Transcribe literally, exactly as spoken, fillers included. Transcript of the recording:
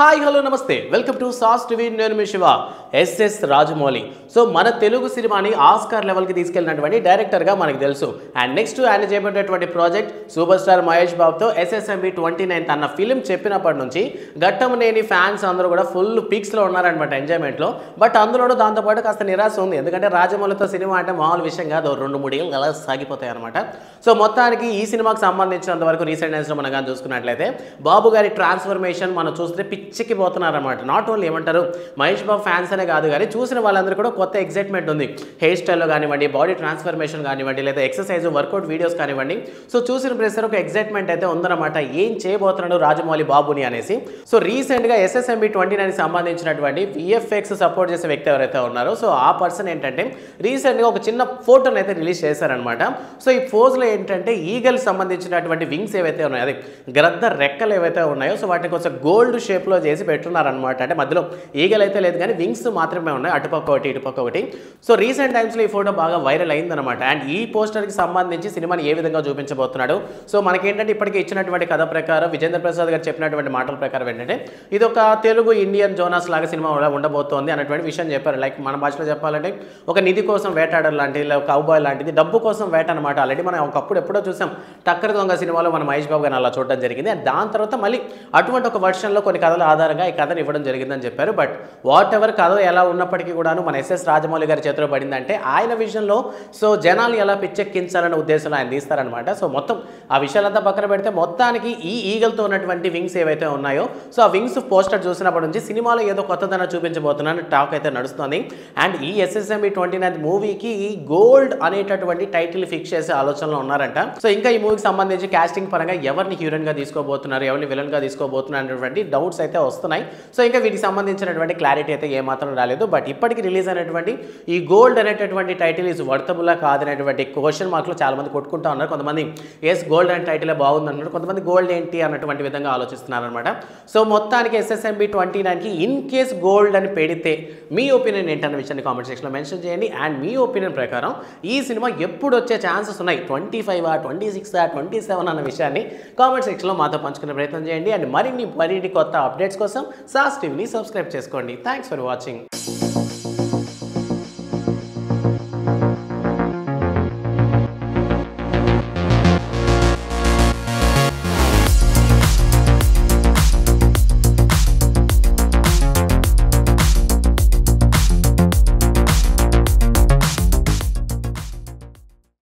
Hi hello నమస్తే welcome to సాస్ TV నేను మీ శివ ఎస్ఎస్ రాజమౌళి. సో మన తెలుగు సినిమాని ఆస్కార్ లెవెల్కి తీసుకెళ్ళినటువంటి డైరెక్టర్గా మనకు తెలుసు. అండ్ నెక్స్ట్ ఆయన చేపట్టేటువంటి ప్రాజెక్ట్ సూపర్ స్టార్ మహేష్ బాబుతో ఎస్ఎస్ఎంబి ట్వంటీ నైన్త్ అన్న ఫిలిం చెప్పినప్పటి నుంచి ఘట్టమనేని ఫ్యాన్స్ అందరూ కూడా ఫుల్ పీక్స్లో ఉన్నారనమాట ఎంజాయ్మెంట్లో. బట్ అందులోనూ దాంతోపాటు కాస్త నిరాశ ఉంది, ఎందుకంటే రాజమౌళితో సినిమా అంటే మామూలు విషయం కాదు, రెండు మూడు ఏళ్ళు అలా సాగిపోతాయి అనమాట. సో మొత్తానికి ఈ సినిమాకి సంబంధించినంత వరకు రీసెంట్ డేస్లో మనం కానీ చూసుకున్నట్లయితే బాబు గారి ట్రాన్స్ఫర్మేషన్ మనం చూస్తే పిచ్చికి పోతున్నారన్నమాట. నాట్ ఓన్లీ ఏమంటారు మహేష్ బాబు ఫ్యాన్స్ అనే కాదు, కానీ చూసిన వాళ్ళందరూ కూడా కొత్త ఎక్సైట్మెంట్ ఉంది. హెయిర్ స్టైల్లో కానివ్వండి, బాడీ ట్రాన్స్ఫర్మేషన్ కానివ్వండి, లేదా ఎక్సర్సైజ్ వర్కౌట్ వీడియోస్ కానివ్వండి. సో చూసిన ప్రెసర్ ఒక ఎక్సైట్మెంట్ అయితే ఉందన్నమాట, ఏం చేయబోతున్నాడు రాజమౌళి బాబుని అనేసి. సో రీసెంట్గా ఎస్ఎస్ఎంబి ట్వంటీ నైన్ సంబంధించినటువంటి విఎఫ్ఎక్స్ సపోర్ట్ చేసే వ్యక్తి ఎవరైతే ఉన్నారో సో ఆ పర్సన్ ఏంటంటే రీసెంట్గా ఒక చిన్న ఫోటోని అయితే రిలీజ్ చేశారనమాట. సో ఈ ఫోజులో ఏంటంటే ఈగల్ సంబంధించినటువంటి వింగ్స్ ఏవైతే ఉన్నాయో, అది గ్రద్ద రెక్కలు ఏవైతే ఉన్నాయో సో వాటిని కొంచెం గోల్డ్ షేప్లో చేసి పెట్టున్నారనమాట. అంటే మధ్యలో ఈగల్ అయితే లేదు కానీ వింగ్స్ మాత్రమే ఉన్నాయి, అటుపక్క ఒకటి ఇటుపక్క ఒకటి. సో రీసెంట్ టైమ్స్లో ఈ ఫోటో బాగా వైరల్ అయిందనమాట. అండ్ ఈ పోస్టర్కి సంబంధించి సినిమాని ఏ విధంగా చూపించబోతున్నాడు, సో మనకేంటంటే ఇప్పటికే ఇచ్చినటువంటి కథ ప్రకారం విజేంద్ర ప్రసాద్ గారు చెప్పినటువంటి మాటల ప్రకారం ఏంటంటే ఇది ఒక తెలుగు ఇండియన్ జోనాస్ లాగా సినిమా ఉండబోతోంది అన్నటువంటి విషయం చెప్పారు. లైక్ మన భాషలో చెప్పాలంటే ఒక నిధి కోసం వేటాడర్ లాంటిది, లేదా కౌబాయ్ లాంటిది, డబ్బు కోసం వేట అనమాట. ఆల్రెడీ మనం ఒకప్పుడు ఎప్పుడో చూసాం టక్కరి దొంగ సినిమాలో మన మహేష్ బాబు గారిని అలా చూడడం జరిగింది. అండ్ దాని తర్వాత మళ్ళీ అటువంటి ఒక వర్షన్లో కొన్ని కథల ఆధారంగా ఈ కథను ఇవ్వడం జరిగిందని చెప్పారు. బట్ వాట్ ఎవర్ కథ ఎలా ఉన్నప్పటికీ కూడాను మన ఎస్ఎస్ రాజమౌళి గారి చేతిలో పడిందంటే ఆయన విషయంలో సో జనాలు ఎలా పిచ్చెక్కించాలనే ఉద్దేశంలో ఆయన తీస్తారనమాట. సో మొత్తం ఆ విషయాలంతా పక్కన పెడితే మొత్తానికి ఈ ఈగల్తో ఉన్నటువంటి వింగ్స్ ఏవైతే ఉన్నాయో సో ఆ వింగ్స్ పోస్టర్ చూసినప్పటి నుంచి సినిమాలో ఏదో కొత్తదనం చూపించబోతున్నాను టాక్ అయితే నడుస్తుంది. అండ్ ఈ ఎస్ఎస్ఎంబి ట్వంటీ నైన్ మూవీకి గోల్డ్ అనేటటువంటి టైటిల్ ఫిక్స్ చేసే ఆలోచనలో ఉన్నారంట. సో ఇంకా ఈ మూవీకి సంబంధించి కాస్టింగ్ పరంగా ఎవరిని హీరోయిన్ గా తీసుకోబోతున్నారు, ఎవరిని విలన్ గా తీసుకోబోతున్నారు అనేటువంటి డౌట్స్ అయితే వస్తున్నాయి. సో ఇంకా వీటికి సంబంధించినటువంటి క్లారిటీ అయితే ఏమాత్రం రాలేదు. బట్ ఇప్పటికి రిలీజ్ అయినటువంటి ఈ గోల్డ్ అనేటటువంటి టైటిల్ ఈజ్ వర్తబుల్లా కాదనేటువంటి క్వశ్చన్ మార్క్లో చాలా మంది కొట్టుకుంటా ఉన్నారు. కొంతమంది ఎస్ గోల్డ్ అనే టైటిలే బాగుంది అంటున్నారు, కొంతమంది గోల్డ్ ఏంటి అన్నటువంటి విధంగా ఆలోచిస్తున్నారు అనమాట. సో మొత్తానికి ఎస్ఎస్ఎంబి ట్వంటీ నైన్కి ఇన్ కేస్ గోల్డ్ అని పెడితే మీ ఒపీనియన్ ఏంటన్న విషయాన్ని కామెంట్ సెక్షన్లో మెన్షన్ చేయండి. అండ్ మీ ఒపీనియన్ ప్రకారం ఈ సినిమా ఎప్పుడు వచ్చే ఛాన్సెస్ ఉన్నాయి, ట్వంటీ ఫైవ్ ఆ ట్వంటీ సిక్స్ ఆ ట్వంటీ సెవెన్ అన్న విషయాన్ని కామెంట్ సెక్షన్లో మాతో పంచుకునే ప్రయత్నం చేయండి. అండ్ మరిన్ని మరిన్ని కొత్త అప్డేట్స్ కోసం సాస్ టీవీని సబ్స్క్రైబ్ చేసుకోండి. Thanks for watching.